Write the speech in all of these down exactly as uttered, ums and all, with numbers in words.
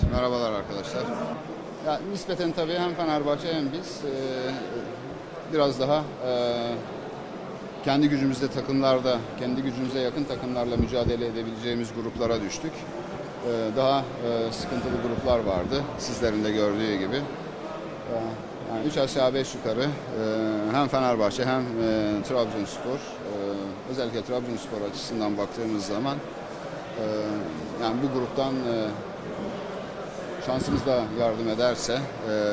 Merhabalar arkadaşlar. Ya, nispeten tabii hem Fenerbahçe hem biz e, biraz daha e, kendi gücümüzde takımlarda, kendi gücümüze yakın takımlarla mücadele edebileceğimiz gruplara düştük. E, daha e, sıkıntılı gruplar vardı, sizlerin de gördüğü gibi. E, yani üç aşağı beş yukarı e, hem Fenerbahçe hem e, Trabzonspor, e, özellikle Trabzonspor açısından baktığımız zaman e, yani bu gruptan e, şansımız da yardım ederse, e,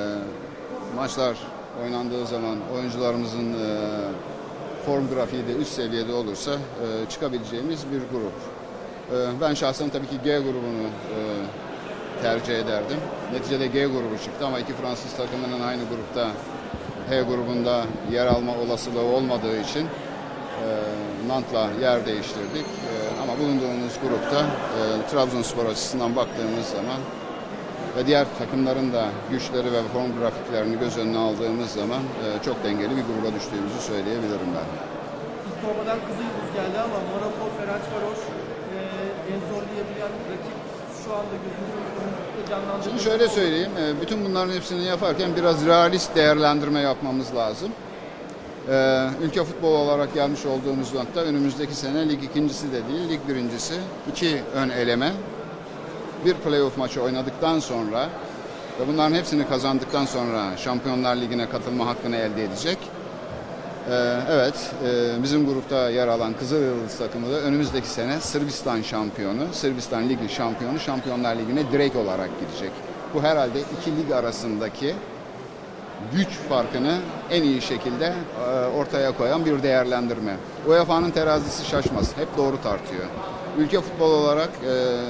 maçlar oynandığı zaman oyuncularımızın e, form grafiği de üst seviyede olursa e, çıkabileceğimiz bir grup. E, ben şahsen tabii ki G grubunu e, tercih ederdim. Neticede G grubu çıktı ama iki Fransız takımının aynı grupta H grubunda yer alma olasılığı olmadığı için e, Nant'la yer değiştirdik. E, ama bulunduğumuz grupta e, Trabzonspor açısından baktığımız zaman ve diğer takımların da güçleri ve form grafiklerini göz önüne aldığımız zaman e, çok dengeli bir gruba düştüğümüzü söyleyebilirim ben. İlk torbadan Kızıldız geldi ama Monaco, Ferencvaros e, en zorlayabilen rakip şu anda gözümüzün önünde canlandırdı. Şimdi şöyle söyleyeyim, e, bütün bunların hepsini yaparken biraz realist değerlendirme yapmamız lazım. E, ülke futbolu olarak gelmiş olduğumuz nokta önümüzdeki sene lig ikincisi de değil, lig birincisi, iki ön eleme, bir playoff maçı oynadıktan sonra ve bunların hepsini kazandıktan sonra Şampiyonlar Ligi'ne katılma hakkını elde edecek. Ee, evet, e, bizim grupta yer alan Kızılyıldız takımı da önümüzdeki sene Sırbistan şampiyonu, Sırbistan Ligi şampiyonu, Şampiyonlar Ligi'ne direkt olarak gidecek. Bu herhalde iki lig arasındaki güç farkını en iyi şekilde e, ortaya koyan bir değerlendirme. U E F A'nın terazisi şaşmaz, hep doğru tartıyor. Ülke futbolu olarak e,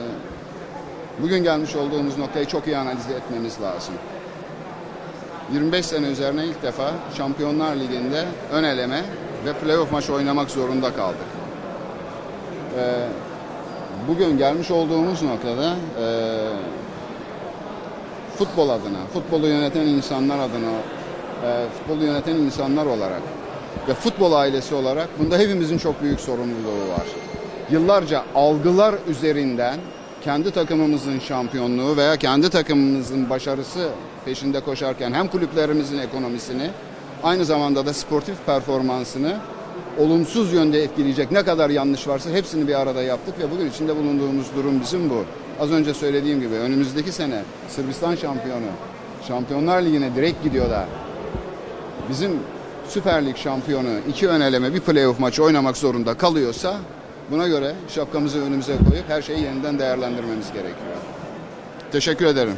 bugün gelmiş olduğumuz noktayı çok iyi analiz etmemiz lazım. yirmi beş sene üzerine ilk defa Şampiyonlar Ligi'nde ön eleme ve playoff maçı oynamak zorunda kaldık. Ee, bugün gelmiş olduğumuz noktada e, futbol adına, futbolu yöneten insanlar adına, e, futbolu yöneten insanlar olarak ve futbol ailesi olarak bunda hepimizin çok büyük sorumluluğu var. Yıllarca algılar üzerinden kendi takımımızın şampiyonluğu veya kendi takımımızın başarısı peşinde koşarken hem kulüplerimizin ekonomisini aynı zamanda da sportif performansını olumsuz yönde etkileyecek ne kadar yanlış varsa hepsini bir arada yaptık ve bugün içinde bulunduğumuz durum bizim bu. Az önce söylediğim gibi önümüzdeki sene Sırbistan şampiyonu Şampiyonlar Ligi'ne direkt gidiyor da bizim Süper Lig şampiyonu iki ön eleme bir playoff maçı oynamak zorunda kalıyorsa buna göre şapkamızı önümüze koyup her şeyi yeniden değerlendirmemiz gerekiyor. Teşekkür ederim.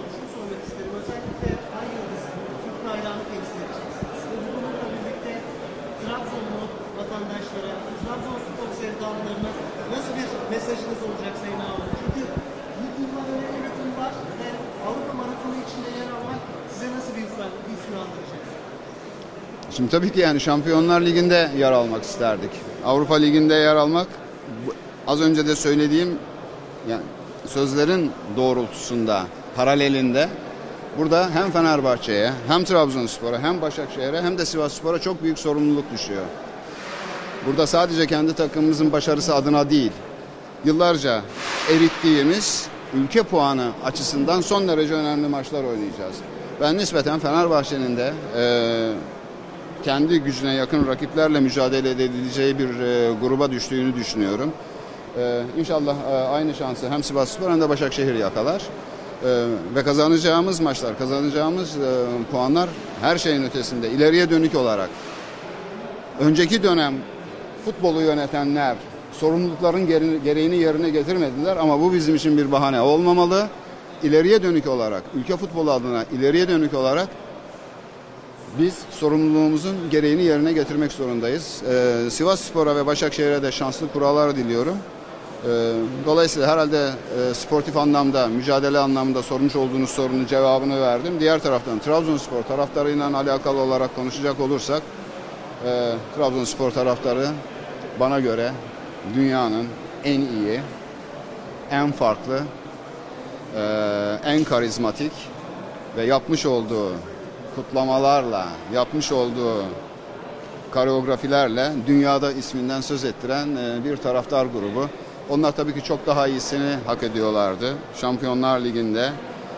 Vatandaşlara, Trabzonspor sevdalılarına nasıl bir mesajınız olacak Sayın Ağabey? Çünkü bu yıllar önemli bir tur var ve Avrupa Maratonu içinde yer almak size nasıl bir his uyandıracak? Şimdi tabii ki yani Şampiyonlar Ligi'nde yer almak isterdik. Avrupa Ligi'nde yer almak az önce de söylediğim yani sözlerin doğrultusunda, paralelinde burada hem Fenerbahçe'ye, hem Trabzonspor'a, hem Başakşehir'e, hem de Sivasspor'a çok büyük sorumluluk düşüyor. Burada sadece kendi takımımızın başarısı adına değil, yıllarca erittiğimiz ülke puanı açısından son derece önemli maçlar oynayacağız. Ben nispeten Fenerbahçe'nin de e, kendi gücüne yakın rakiplerle mücadele edileceği bir e, gruba düştüğünü düşünüyorum. E, İnşallah e, aynı şansı hem Sivasspor hem de Başakşehir yakalar. E, ve kazanacağımız maçlar, kazanacağımız e, puanlar her şeyin ötesinde ileriye dönük olarak önceki dönem futbolu yönetenler sorumlulukların gereğini yerine getirmediler ama bu bizim için bir bahane olmamalı. İleriye dönük olarak, ülke futbolu adına ileriye dönük olarak biz sorumluluğumuzun gereğini yerine getirmek zorundayız. Ee, Sivasspor'a ve Başakşehir'e de şanslı kurallar diliyorum. Ee, dolayısıyla herhalde e, sportif anlamda, mücadele anlamında sormuş olduğunuz sorunun cevabını verdim. Diğer taraftan Trabzonspor taraftarıyla alakalı olarak konuşacak olursak, e, Trabzonspor taraftarı bana göre dünyanın en iyi, en farklı, e, en karizmatik ve yapmış olduğu kutlamalarla, yapmış olduğu koreografilerle dünyada isminden söz ettiren bir taraftar grubu. Onlar tabii ki çok daha iyisini hak ediyorlardı. Şampiyonlar Ligi'nde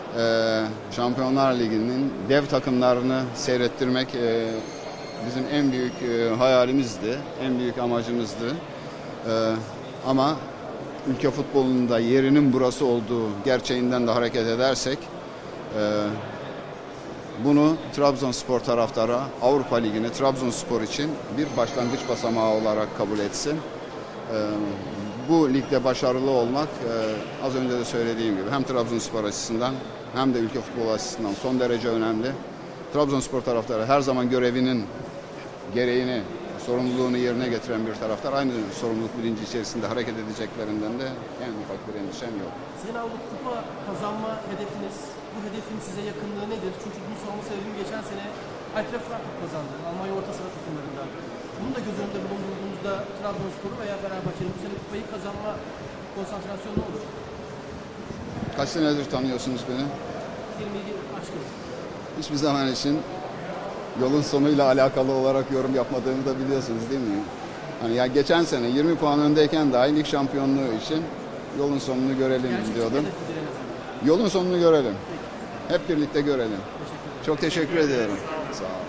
e, Şampiyonlar Ligi'nin dev takımlarını seyrettirmek e, bizim en büyük e, hayalimizdi, en büyük amacımızdı. E, ama ülke futbolunda yerinin burası olduğu gerçeğinden de hareket edersek e, bunu Trabzonspor taraftarı Avrupa Ligi'ni Trabzonspor için bir başlangıç basamağı olarak kabul etsin. E, bu ligde başarılı olmak e, az önce de söylediğim gibi hem Trabzonspor açısından hem de ülke futbolu açısından son derece önemli. Trabzonspor taraftarı her zaman görevinin gereğini, sorumluluğunu yerine getiren bir taraftar. Aynı sorumluluk bilinci içerisinde hareket edeceklerinden de en ufak bir endişem yok. Sayın Avrupa Kupa kazanma hedefiniz, bu hedefin size yakınlığı nedir? Çünkü bunu sorma sebebim geçen sene Eintracht Frankfurt kazandı. Almanya orta sıra takımlarından. Bunu da göz önünde bulundurduğunuzda Trabzonspor'u veya Fenerbahçe'nin bu sene kupayı kazanma konsantrasyonu ne olur? Kaç senedir tanıyorsunuz beni? yirmi yedi aşkın. Hiçbir zaman için yolun sonuyla alakalı olarak yorum yapmadığımı da biliyorsunuz değil mi? Hani ya geçen sene yirmi puan öndeyken dahi lig şampiyonluğu için yolun sonunu görelim Gerçekçi diyordum. hedeftir en azından. Yolun sonunu görelim. Hep birlikte görelim. Çok teşekkür ediyorum. Sağ olun.